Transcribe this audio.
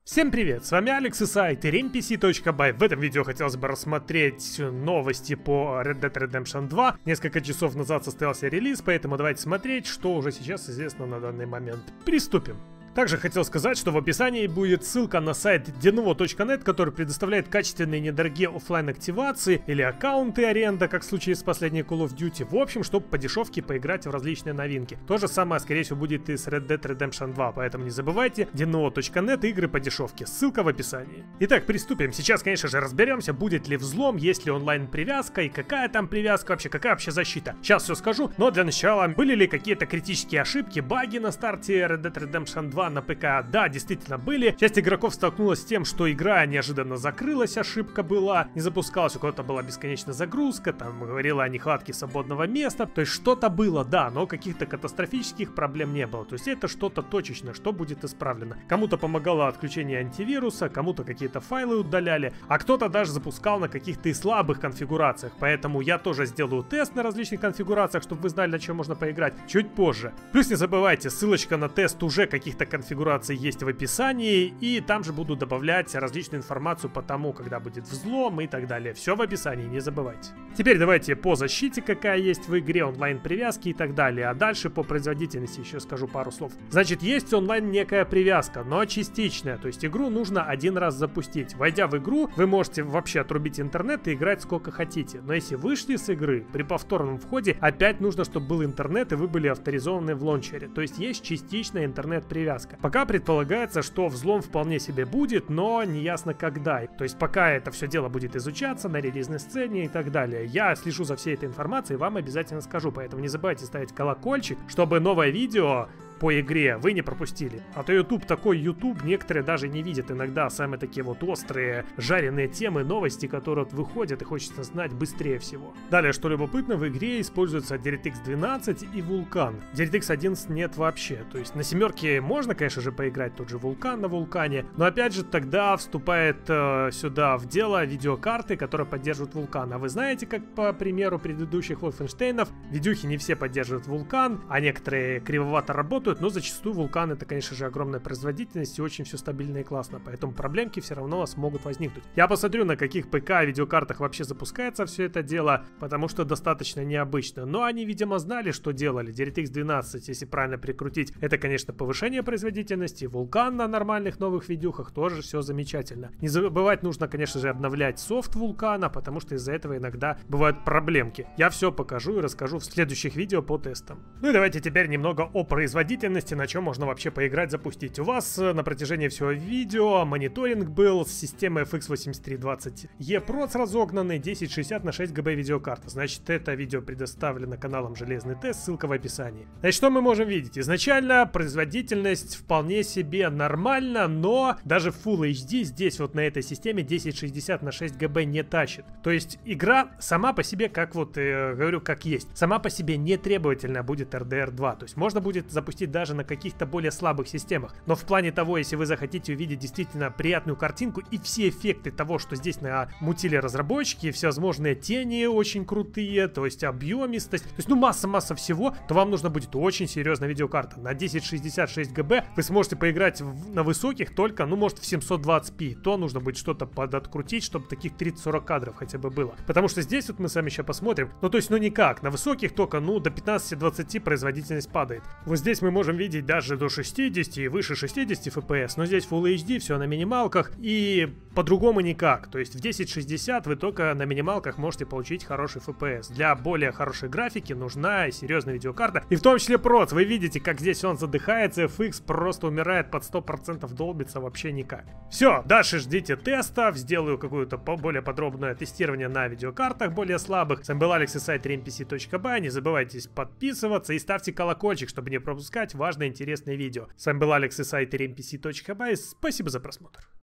Всем привет, с вами Алекс и сайт RMPC.by. В этом видео хотелось бы рассмотреть новости по Red Dead Redemption 2. Несколько часов назад состоялся релиз, поэтому давайте смотреть, что уже сейчас известно на данный момент. Приступим. Также хотел сказать, что в описании будет ссылка на сайт denuvo.net, который предоставляет качественные недорогие оффлайн активации или аккаунты аренда, как в случае с последней Call of Duty. В общем, чтобы по дешевке поиграть в различные новинки. То же самое, скорее всего, будет и с Red Dead Redemption 2, поэтому не забывайте, denuvo.net, игры по дешевке. Ссылка в описании. Итак, приступим. Сейчас, конечно же, разберемся, будет ли взлом, есть ли онлайн-привязка и какая там привязка вообще, какая вообще защита. Сейчас все скажу, но для начала, были ли какие-то критические ошибки, баги на старте Red Dead Redemption 2 на ПК? Да, действительно были. Часть игроков столкнулась с тем, что игра неожиданно закрылась, ошибка была, не запускалась, у кого-то была бесконечная загрузка, там говорила о нехватке свободного места, то есть что-то было, да, но каких-то катастрофических проблем не было, то есть это что-то точечное, что будет исправлено. Кому-то помогало отключение антивируса, кому-то какие-то файлы удаляли, а кто-то даже запускал на каких-то и слабых конфигурациях, поэтому я тоже сделаю тест на различных конфигурациях, чтобы вы знали, на чем можно поиграть чуть позже. Плюс не забывайте, ссылочка на тест уже каких-то конфигураций есть в описании, и там же буду добавлять различную информацию по тому, когда будет взлом и так далее. Все в описании, не забывайте. Теперь давайте по защите, какая есть в игре, онлайн-привязки и так далее, а дальше по производительности еще скажу пару слов. Значит, есть онлайн некая привязка, но частичная, то есть игру нужно один раз запустить. Войдя в игру, вы можете вообще отрубить интернет и играть сколько хотите, но если вышли с игры, при повторном входе опять нужно, чтобы был интернет и вы были авторизованы в лончере, то есть есть частичная интернет-привязка. Пока предполагается, что взлом вполне себе будет, но не ясно когда. То есть пока это все дело будет изучаться на релизной сцене и так далее. Я слежу за всей этой информацией, вам обязательно скажу, поэтому не забывайте ставить колокольчик, чтобы новое видео по игре вы не пропустили. А то YouTube такой YouTube, некоторые даже не видят иногда самые такие вот острые, жареные темы, новости, которые вот выходят и хочется знать быстрее всего. Далее, что любопытно, в игре используются DirectX 12 и Vulkan. DirectX 11 нет вообще, то есть на семерке можно, конечно же, поиграть, тот же Vulkan на Vulkan, но опять же тогда вступает сюда в дело видеокарты, которые поддерживают Vulkan. А вы знаете, как по примеру предыдущих Wolfenstein'ов, видюхи не все поддерживают Vulkan, а некоторые кривовато работают, но зачастую Vulkan это, конечно же, огромная производительность и очень все стабильно и классно, поэтому проблемки все равно у вас могут возникнуть. Я посмотрю, на каких ПК видеокартах вообще запускается все это дело, потому что достаточно необычно, но они, видимо, знали, что делали. DirectX 12, если правильно прикрутить, это, конечно, повышение производительности, Vulkan на нормальных новых видюхах тоже все замечательно. Не забывать нужно, конечно же, обновлять софт Vulkan, потому что из-за этого иногда бывают проблемки. Я все покажу и расскажу в следующих видео по тестам. Ну и давайте теперь немного о производительности, на чем можно вообще поиграть, запустить. У вас на протяжении всего видео мониторинг был с системой FX 8320E Pro разогнанной 1060 на 6 ГБ видеокарта. Значит, это видео предоставлено каналом Железный Тест, ссылка в описании. Значит, что мы можем видеть? Изначально производительность вполне себе нормально, но даже Full HD здесь вот на этой системе 1060 на 6 ГБ не тащит. То есть игра сама по себе, как вот говорю, как есть, сама по себе не требовательная будет RDR 2. То есть можно будет запустить даже на каких-то более слабых системах. Но в плане того, если вы захотите увидеть действительно приятную картинку и все эффекты того, что здесь намутили разработчики, всевозможные тени очень крутые, то есть объемистость, то есть ну масса всего, то вам нужно будет очень серьезная видеокарта. На 1066 ГБ вы сможете поиграть на высоких только, ну может в 720p, то нужно будет что-то подоткрутить, чтобы таких 30-40 кадров хотя бы было. Потому что здесь вот мы сами сейчас посмотрим, ну то есть ну никак, на высоких только ну до 15-20 производительность падает. Вот здесь мы можем видеть даже до 60 и выше 60 FPS, но здесь Full HD, все на минималках и по-другому никак. То есть в 1060 вы только на минималках можете получить хороший FPS. Для более хорошей графики нужна серьезная видеокарта, и в том числе проц. Вы видите, как здесь он задыхается, FX просто умирает под 100%, долбится вообще никак. Все, дальше ждите тестов, сделаю какое-то более подробное тестирование на видеокартах более слабых. С вами был Алекс и сайт RMPC.by, не забывайте подписываться и ставьте колокольчик, чтобы не пропускать важные интересные видео. С вами был Алекс и сайт RMPC.by. Спасибо за просмотр.